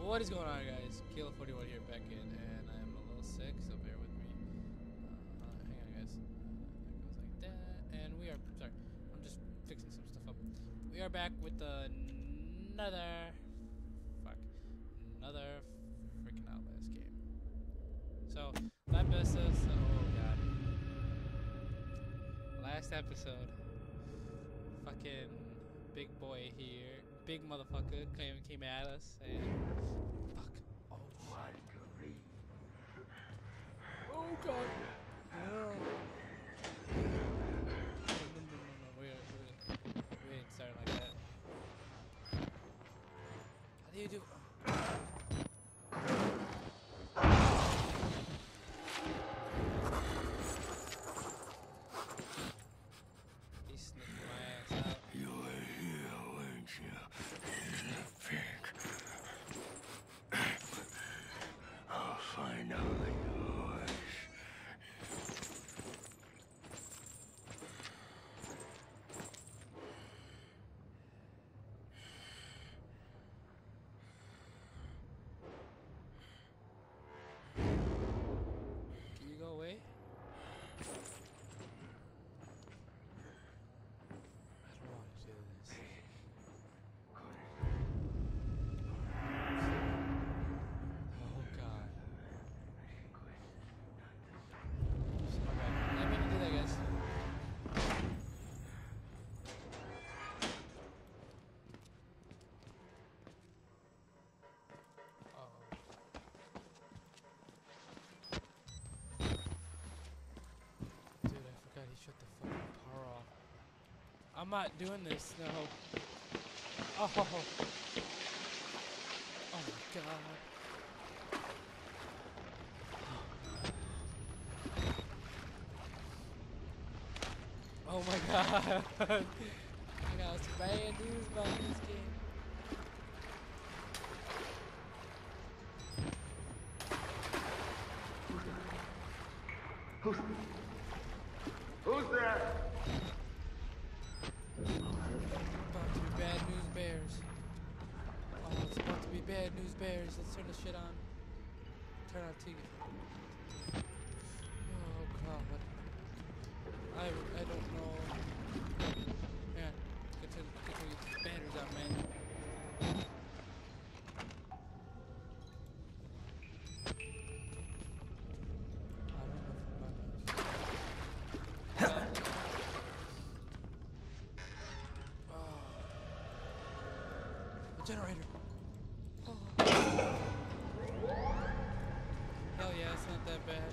What is going on, guys? Kayla41 here back in, and I am a little sick, so bear with me. Hang on, guys. That goes like that, and we are. Sorry, I'm just fixing some stuff up. We are back with another freaking Outlast game. So last episode, fucking big boy here, big motherfucker came at us and fuck. Oh shit. Oh god. No. No. We ain't starting like that. How do you do? He sniffed my ass out. You were here, weren't you? Pig. I'll find out yours. Can you go away? I don't want to do this. Oh god. My bad. I didn't mean to do that, guys. Uh-oh. Dude, I forgot he shut the fucking power off. I'm not doing this, no. Oh. Oh my god. Oh my god. I got some bad news about this game. Who's there? About to be bad news bears. Oh, it's about to be bad news bears. Let's turn this shit on. Turn on TV. Oh god. I don't know. Man, get to get these banners out, man. I don't know if I'm about to. A generator. Oh. Hell yeah, it's not that bad.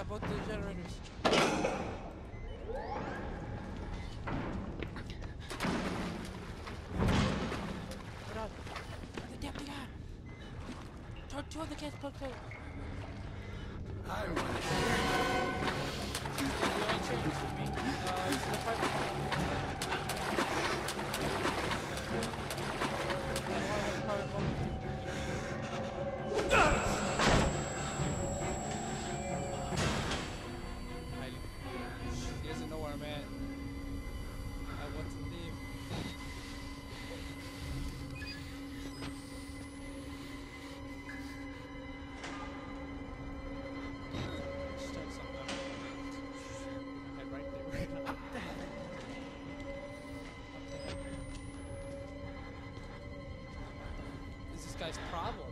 both the generators. Hold on. Turn the damn thing on. Turn two of the gas plugs out. I want to You ain't changed for me. It's in the pipe. He doesn't know where I'm at. I want to leave. Start something up. Head right there. Up the head. Up the head. Is this guy's problem?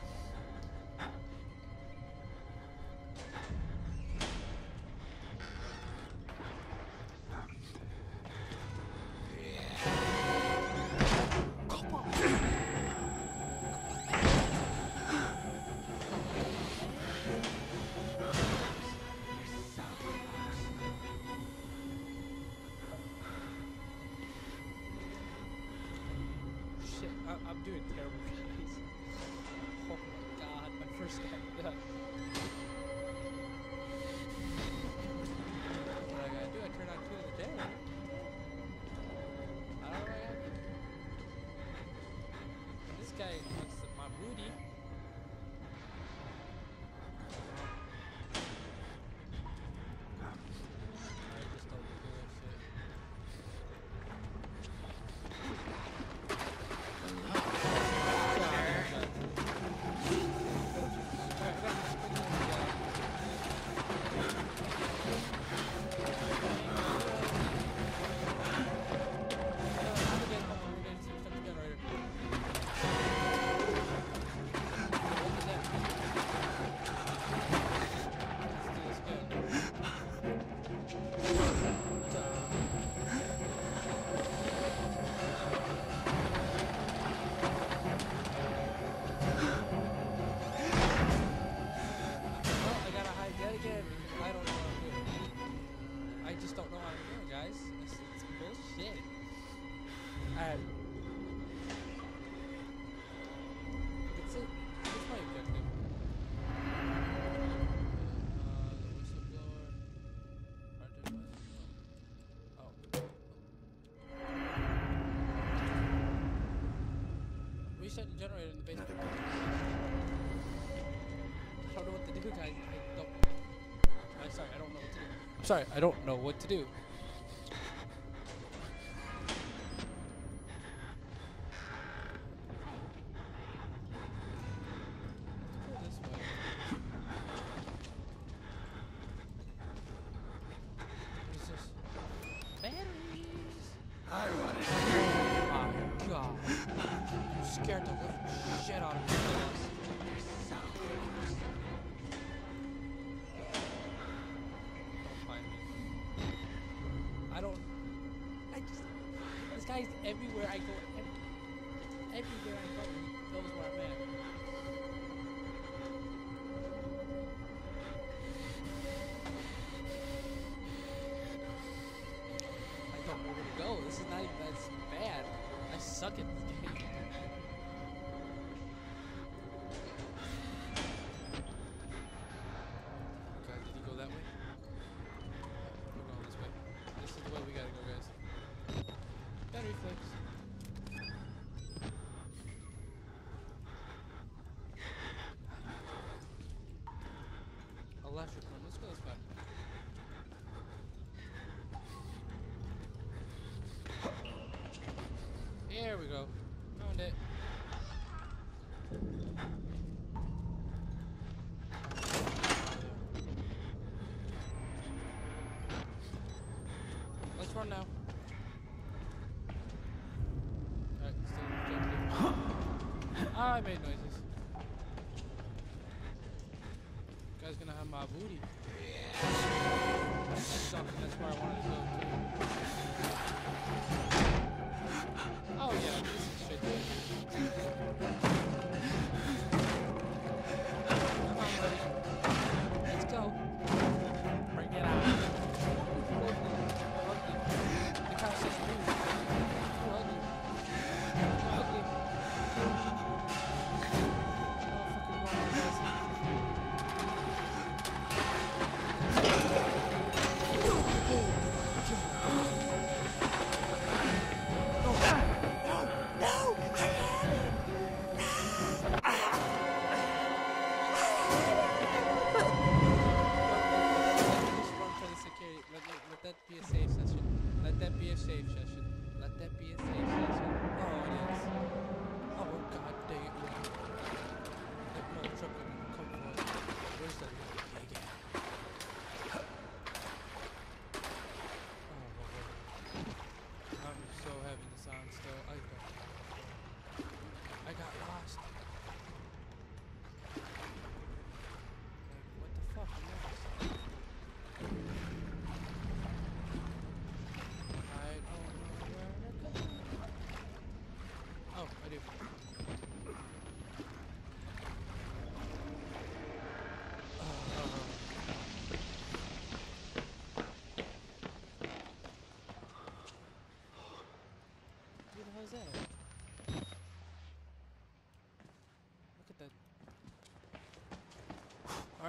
Shit, I'm doing terrible, guys. Oh my god, my first guy done. What I gotta do, I turn on two of the generator. I don't know what I gotta do. And this guy wants my booty. I just don't do that shit. I just don't know what I'm doing, guys. It's bullshit. Alright. That's it. That's my objective. The whistleblower. Oh. Reset the generator in the basement. I don't know what to do, guys. I'm sorry, I don't know what to do. I'm sorry, I don't know what to do. Let's go this way. What is this? Batteries! I want to Oh my god. You scared the living shit out of me. This guy's everywhere I go. Everywhere I go, he knows where I'm at. I don't know where to go. This is not even that bad. I suck at this game. God, did he go that way? We're going this way. This is the way we gotta go, guys. Battery flicks. Electric room. Let's go this way. Here we go. Found it. Let's run now. Alright, still objective. I made noises. Guy's gonna have my booty. Suck, that's where I wanted to go to. Oh yeah, this is straight there. Come on, buddy. Let's go.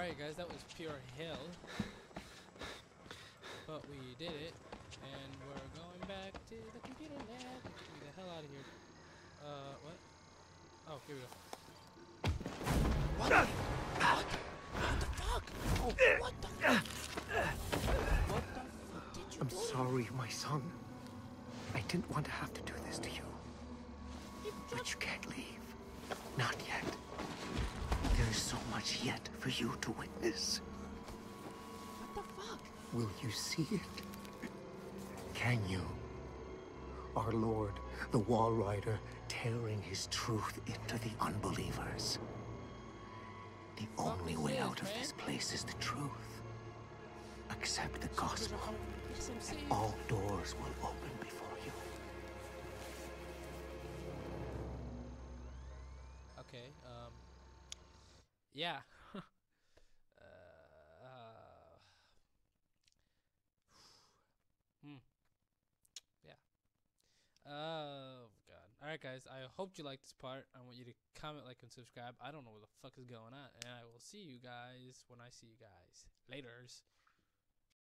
Alright guys, that was pure hell. But we did it. And we're going back to the computer lab. Get me the hell out of here. What? Oh, here we go. What the fuck? What the fuck? Oh, what the fuck? What the fuck did you do? I'm sorry, my son. I didn't want to have to do this to you. But you can't leave. Not yet. There is so much yet for you to witness. What the fuck? Will you see it? Can you? Our Lord, the Wall Rider, tearing his truth into the unbelievers. The only way out of this place is the truth. Accept the gospel, and all doors will open before you. Okay, yeah. Yeah. Oh, God. Alright, guys, I hope you liked this part. I want you to comment, like, and subscribe. I don't know what the fuck is going on, and I will see you guys when I see you guys. Laters.